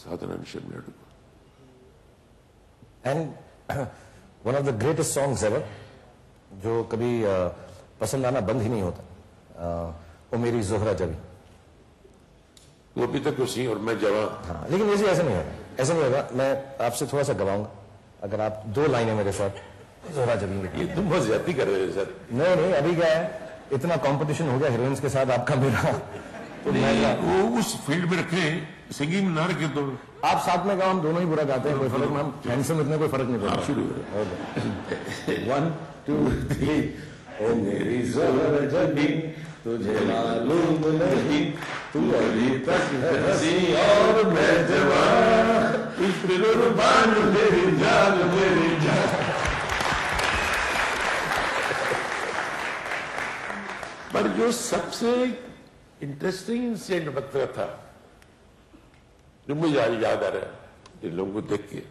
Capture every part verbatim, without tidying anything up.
سادھنا مشن نائڈو کو. And one of the greatest songs ever جو کبھی پسند آنا بند ہی نہیں ہوتا, او میری زہرا جبی. وہ ابھی تک اسی اور میں جوان. ہاں لیکن ایسے ایسا نہیں ہوگا, ایسا نہیں ہوگا. میں آپ سے تھوڑا سا گواؤں گا اگر آپ دو لائنیں میرے ساتھ زہرا جبی. یہ تم بہت زیادتی کر رہے ہو سر. نہیں نہیں, ابھی کیا ہے, اتنا کمپٹیشن ہو گیا ہیروئنس کے ساتھ آپ کا میرا, تو وہ اس فیلڈ میں رکھے, سنگنگ میں نہ رکھے. تو آپ ساتھ میں گاؤ, ہم دونوں ہی برا گاتے ہیں, کوئی فرق نہیں, ہم ہینڈسم اتنے کوئی فرق نہیں پڑتا. شروع ون ٹو تھری. او میری زہرا جبی تجھے معلوم نہیں, تو ابھی تک ہنسی اور میں جوان, اس پہ قربان میری جان میری جان. پر جو سب سے انٹرسٹنگ انسیڈنٹ بتایا تھا جو مجھے یاد آ رہا ہے ان لوگوں کو دیکھ کے,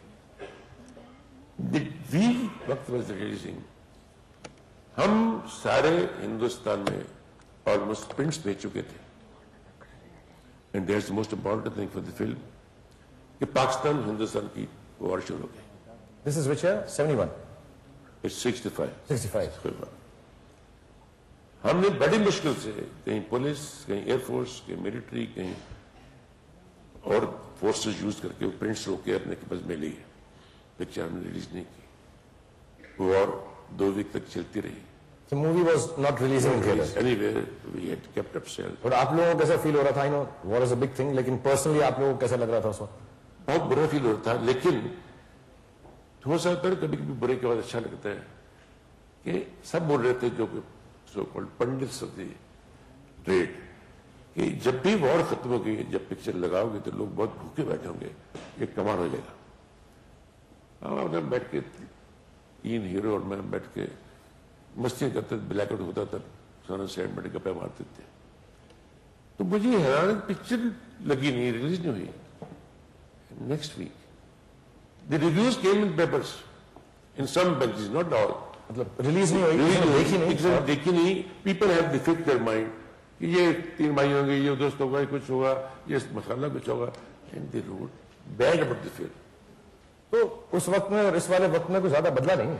وی وقت واز ریلیزنگ, ہم سارے ہندوستان میں آلموسٹ پرنٹس بھیج چکے تھے. And there is the most important thing for the film کہ پاکستان ہندوستان کی وار شروع ہو گئی. This is which year? Seventy one. It's sixty five. Sixty five. ہم نے بڑی مشکل سے کہیں پولیس, کہیں ایئر فورس, کہیں ملٹری, کہیں اور فورسز یوز کر کے وہ پرنٹس رو کے اپنے پاس میں لی. پکچر ہم نے ریلیز نہیں کی, وہ اور دو ویک تک چلتی رہی. The movie was not releasing in theaters. Anyway, we had kept up sales. اور آپ لوگوں کو کیسا فیل ہو رہا تھا؟ I know war is a big thing, لیکن پرسنلی آپ لوگوں کو کیسا لگ رہا تھا اس وقت؟ بہت برا فیل ہو رہا تھا, لیکن ہو سکتا ہے کبھی کبھی برے کے بعد اچھا لگتا ہے کہ سب بول رہے تھے جو so called pundits of the trade کہ جب بھی وار ختم ہو گئی, جب پکچر لگاؤ گے تو لوگ بہت بھوکے بیٹھے ہوں گے, یہ کمال ہو جائے گا. ہم بیٹھ کے تین ہیرو اور میں بیٹھ کے مستیاں کرتے, بلیک آؤٹ ہوتا تھا, سارا سائڈ بیٹھ گپے مارتے تھے. تو مجھے حیران, پکچر لگی نہیں, ریلیز نہیں ہوئی. Next week the reviews came in papers in some benches, not all. مطلب ریلیز نہیں ہوئی, دیکھی نہیں, دیکھی نہیں. People have defect their mind کہ یہ تین بھائی ہوں گے, یہ دوست ہوگا, کچھ ہوگا, یہ مسئلہ کچھ ہوگا, and the road bad about the film. تو اس وقت میں اور اس والے وقت میں کوئی زیادہ بدلا نہیں.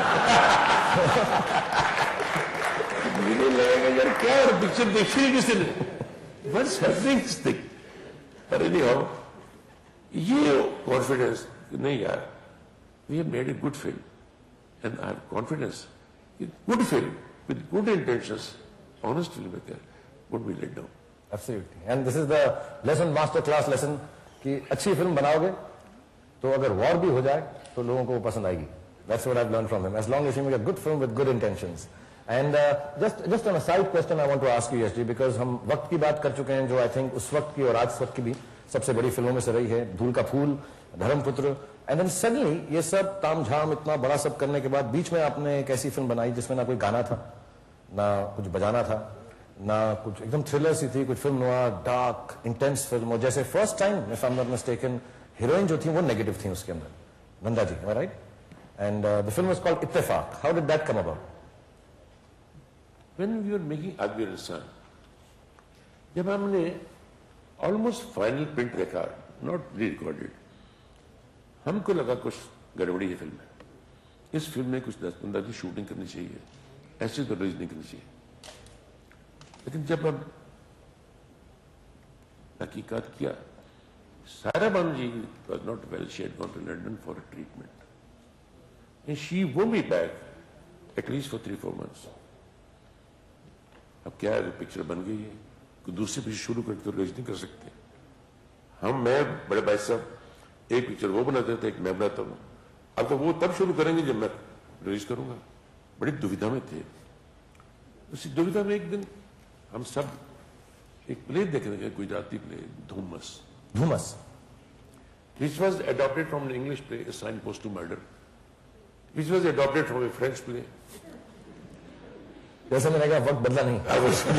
مجھے لگے گا یار کیا اور پکچر دیکھی نہیں کسی نے, What's happening this thing? But anyhow, یہ کانفیڈینس نہیں یار, we have made a good film and I have confidence. Good film with good intentions, honest filmmaker would be let down. Absolutely. And this is the lesson, master class lesson, کہ اچھی film بناؤ گے تو اگر وار بھی ہو جائے تو لوگوں کو وہ پسند آئے گی. That's what I've learned from him. As long as you make a good film with good intentions. And uh, just just on a side question I want to ask you, yes ji, because ہم وقت کی بات کر چکے ہیں جو I think اس وقت کی اور آج وقت کی بھی سب سے بڑی فلموں میں سے رہی ہے, دھول کا پھول, دھرم پتر. اینڈ دین سڈنلی یہ سب تام جھام اتنا بڑا سب کرنے کے بعد بیچ میں آپ نے ایک ایسی فلم بنائی جس میں نہ کوئی گانا تھا, نہ کچھ بجانا تھا, نہ کچھ, ایک دم تھرلر سی تھی, کچھ film noir, dark, intense film. اور جیسے first time if I'm not mistaken heroine جو تھی وہ نیگیٹو تھیں اس کے اندر, نندا جی, am I right? And uh, the film was called اتفاق. How did that come about? When we were making آدمی اور انسان, جب ہم نے آلموسٹ فائنل پرنٹ دیکھا, ناٹ ری ریکارڈیڈ, ہم کو لگا کچھ گڑبڑی ہے فلم میں, اس فلم میں کچھ دس پندرہ کی شوٹنگ کرنی چاہیے, ایسی تو ریلیز نہیں کرنی چاہیے. لیکن جب ہم تحقیقات کیا, Sara Bano ji was not well, she had gone to London for a treatment and she won't be back at least for three four months. اب کیا ہے, وہ پکچر بن گئی ہے, کوئی دوسری پکچر شروع کر کے ریلیز نہیں کر سکتے. ہم, میں, بڑے بھائی صاحب ایک پکچر وہ بناتے تھے, ایک میں بناتا ہوں. اب تو وہ تب شروع کریں گے جب میں ریلیز کروں گا. بڑی دویدھا میں تھے. اسی دویدھا میں ایک دن ہم سب ایک پلے دیکھنے گئے, گجراتی پلے, دھومس. دھومس which was adopted from an English play, A Signpost to Murder, which was adopted from a French play. جیسے میں نے کہا وقت بدلا نہیں.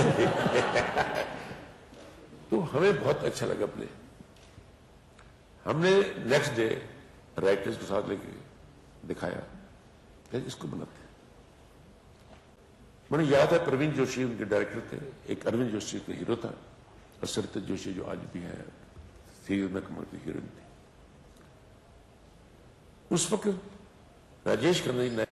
تو ہمیں بہت اچھا لگا پلے. ہم نے نیکسٹ ڈے رائٹرز کے ساتھ لے کے دکھایا کہ اس کو بناتے ہیں. مجھے یاد ہے پروین جوشی ان کے ڈائریکٹر تھے, ایک اروند جوشی کا ہیرو تھا, اور سرت جوشی جو آج بھی ہے تھی میں کمال کی ہیروئن تھی. اس وقت راجیش کھنہ جی